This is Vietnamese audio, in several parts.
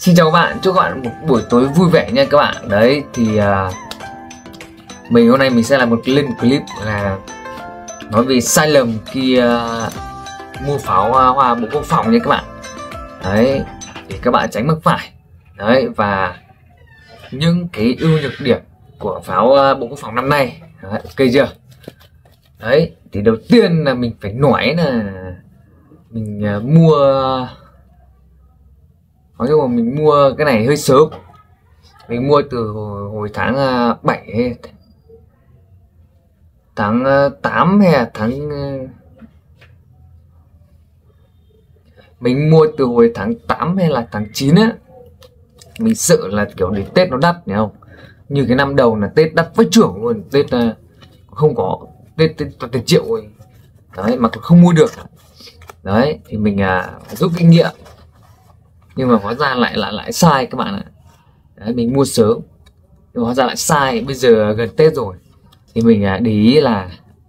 Xin chào các bạn, chúc các bạn một buổi tối vui vẻ nha các bạn. Đấy thì mình hôm nay mình sẽ làm một clip là nói về sai lầm khi mua pháo hoa Bộ Quốc phòng nha các bạn. Đấy thì các bạn tránh mắc phải. Đấy và những cái ưu nhược điểm của pháo Bộ Quốc phòng năm nay. Đấy, ok chưa? Đấy thì đầu tiên là mình phải nói là mình mua, nói chung là mình mua cái này hơi sớm. Mình mua từ hồi tháng 7 hay tháng 8 hay là mình mua từ hồi tháng 8 hay là tháng 9 á. Mình sợ là kiểu đến Tết nó đắt, hiểu không? Như cái năm đầu là Tết đắt vãi chưởng luôn. Tết không có Tết tiền triệu rồi. Đấy mà không mua được. Đấy thì mình rút kinh nghiệm, nhưng mà hóa ra lại sai các bạn ạ. Đấy, mình mua sớm nhưng mà hóa ra lại sai. Bây giờ gần Tết rồi thì mình để ý là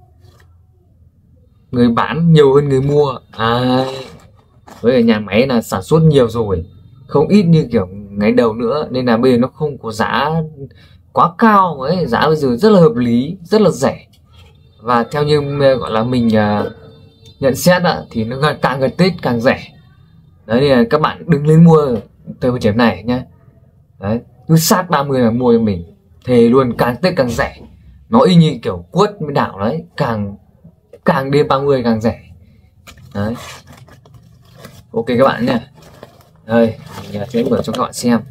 người bán nhiều hơn người mua. Với ở nhà máy là sản xuất nhiều rồi, không ít như kiểu ngày đầu nữa, nên là bây giờ nó không có giá quá cao ấy. Giá bây giờ rất là hợp lý, rất là rẻ. Và theo như gọi là mình nhận xét thì nó càng gần Tết càng rẻ. Đấy thì các bạn đừng lên mua thời điểm này nhé. Đấy cứ sát 30 là mua cho mình, thề luôn, càng Tết càng rẻ. Nó y như kiểu quất với đảo đấy, càng đêm 30 càng rẻ. Đấy ok các bạn nhé. Đây mình sẽ mở cho các bạn xem.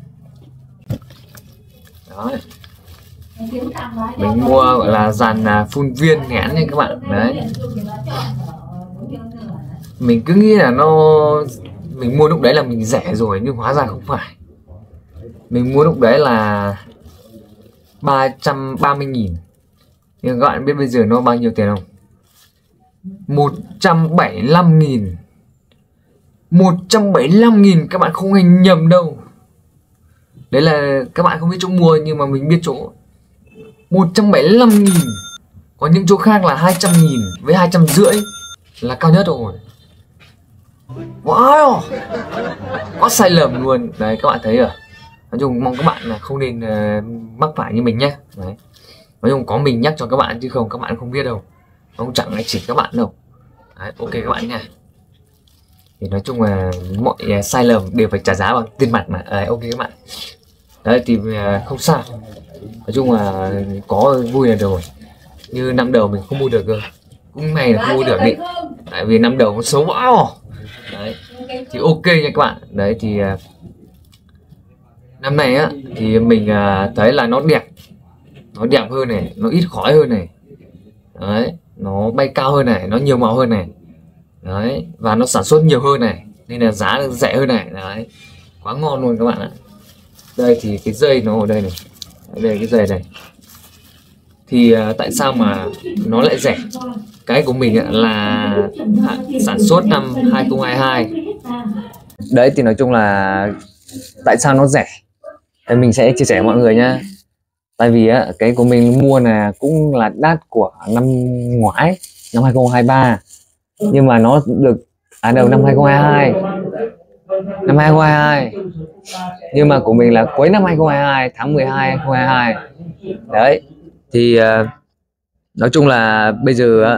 Đấy mình mua gọi là dàn phun viên nén nha các bạn. Đấy mình cứ nghĩ là mình mua lúc đấy là mình rẻ rồi, nhưng hóa ra không phải. Mình mua lúc đấy là 330.000, nhưng các bạn biết bây giờ nó bao nhiêu tiền không? 175.000. 175.000, các bạn không hề nhầm đâu. Đấy là các bạn không biết chỗ mua, nhưng mà mình biết chỗ. 175.000. Có những chỗ khác là 200.000 với 250 là cao nhất rồi. Wow, quá sai lầm luôn. Đấy các bạn thấy rồi. Nói chung mong các bạn là không nên mắc phải như mình nhé. Đấy. Nói chung có mình nhắc cho các bạn, chứ không các bạn không biết đâu. Không chẳng ai chỉ các bạn đâu. Đấy, ok các bạn nha. Thì nói chung là mọi sai lầm đều phải trả giá bằng tiền mặt mà. Đấy, ok các bạn. Đấy thì không sao. Nói chung là có vui là rồi. Như năm đầu mình không mua được cơ. Cũng may là không mua được đi. Tại vì năm đầu nó xấu quá. Đấy thì ok nha các bạn. Đấy thì năm nay thì mình thấy là nó đẹp hơn này, nó ít khói hơn này. Đấy nó bay cao hơn này, nó nhiều màu hơn này. Đấy và nó sản xuất nhiều hơn này, nên là giá rẻ hơn này. Đấy quá ngon luôn các bạn ạ. Đây thì cái dây nó ở đây này. Đây cái dây này thì tại sao mà nó lại rẻ? Cái của mình là sản xuất năm 2022. Đấy thì nói chung là tại sao nó rẻ thì mình sẽ chia sẻ với mọi người nhá. Tại vì cái của mình mua là cũng là đắt của năm ngoái, năm 2023, nhưng mà nó được đầu năm 2022. Năm 2022. Nhưng mà của mình là cuối năm 2022, tháng 12 2022. Đấy thì nói chung là bây giờ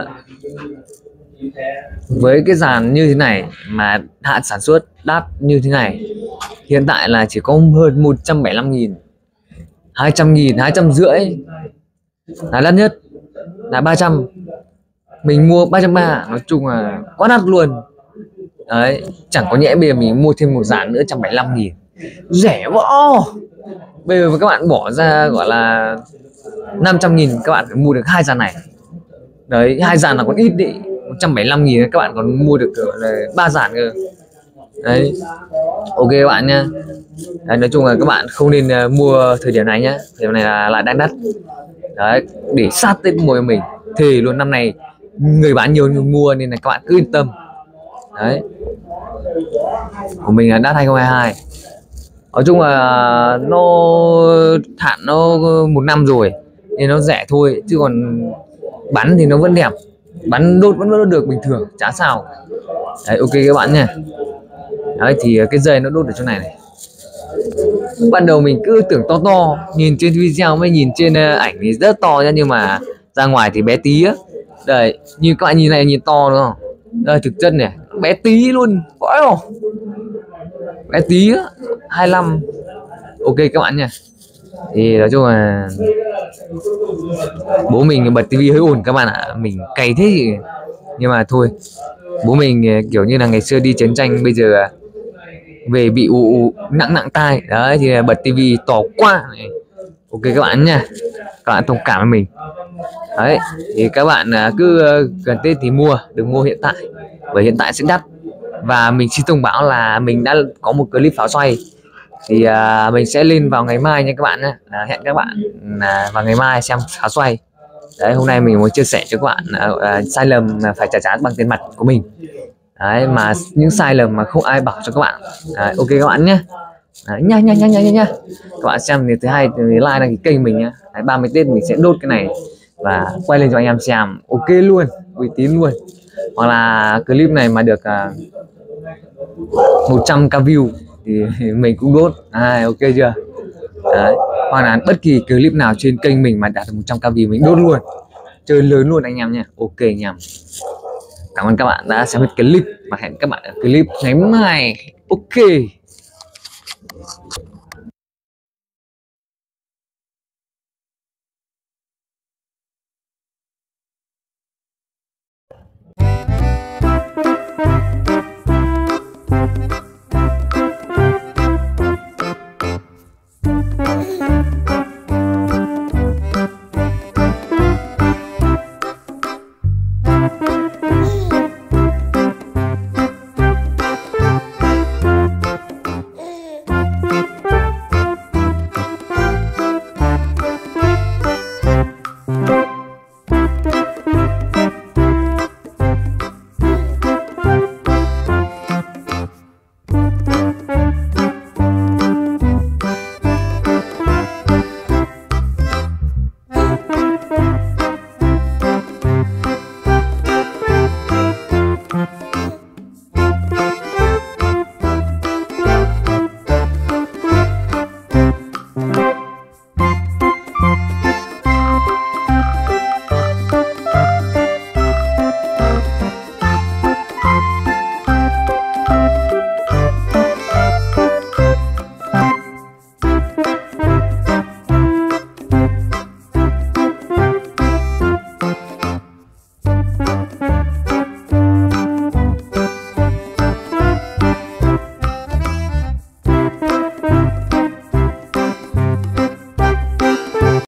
với cái dàn như thế này mà hạn sản xuất đắt như thế này, hiện tại là chỉ có hơn 175.000, 200.000, 250 là đắt nhất là 300. Mình mua 330, nói chung là quá đắt luôn. Đấy chẳng có nhẽ bây giờ mình mua thêm một dàn nữa 175.000, rẻ quá. Bây giờ các bạn bỏ ra gọi là 500.000, các bạn phải mua được 2 dàn này. Đấy 2 dàn là còn ít đi. 175.000 các bạn còn mua được 3 dàn cơ. Đấy ok các bạn nha. Đấy, nói chung là các bạn không nên mua thời điểm này nhá. Thời điểm này là lại đang đắt. Đấy để sát Tết mua mình, thì luôn năm này người bán nhiều người mua, nên là các bạn cứ yên tâm. Đấy của mình là đắt 2022. Nói chung là nó hạn nó 1 năm rồi nên nó rẻ thôi, chứ còn bắn thì nó vẫn đẹp, bắn đốt vẫn đốt được bình thường, chả sao. Đấy ok các bạn nha. Đấy thì cái dây nó đốt ở chỗ này này. Ban đầu mình cứ tưởng to to, nhìn trên video mới nhìn trên ảnh thì rất to ra, nhưng mà ra ngoài thì bé tí á. Đây, như các bạn nhìn này, nhìn to đúng không? Đây thực chất này, bé tí luôn, vãi không? Bé tí á, 25. Ok các bạn nha. Thì nói chung là bố mình bật tivi hơi ồn các bạn ạ, mình cày thế thì... nhưng mà thôi, bố mình kiểu như là ngày xưa đi chiến tranh, bây giờ về bị ù nặng nặng tai đấy, thì bật tivi to quá này. Ok các bạn nha, các bạn thông cảm với mình đấy. Thì các bạn cứ gần Tết thì mua, đừng mua hiện tại, bởi hiện tại sẽ đắt. Và mình xin thông báo là mình đã có một clip pháo xoay, thì mình sẽ lên vào ngày mai nha các bạn nhé. Hẹn các bạn vào ngày mai xem pháo xoay đấy. Hôm nay mình muốn chia sẻ cho các bạn sai lầm phải trả giá bằng tiền mặt của mình đấy, mà những sai lầm mà không ai bảo cho các bạn đấy. Ok các bạn nhé. Đấy, nha các bạn xem thì thứ hai thì like đăng ký kênh mình nhá. 30 Tết mình sẽ đốt cái này và quay lên cho anh em xem, ok luôn, uy tín luôn. Hoặc là clip này mà được 100k view thì mình cũng đốt, ok chưa đấy. Hoặc là bất kỳ clip nào trên kênh mình mà đạt được 100k view mình đốt luôn, chơi lớn luôn anh em nha. Ok anh em, cảm ơn các bạn đã xem hết clip và hẹn các bạn ở clip ngày mai. Ok.